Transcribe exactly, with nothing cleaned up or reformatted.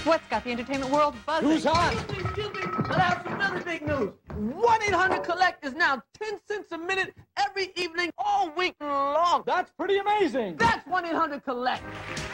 What's got the entertainment world buzzing? Who's on? Excuse me, excuse me, but I have some really big news. one eight hundred collect is now ten cents a minute every evening all week long. That's pretty amazing. That's one eight hundred collect.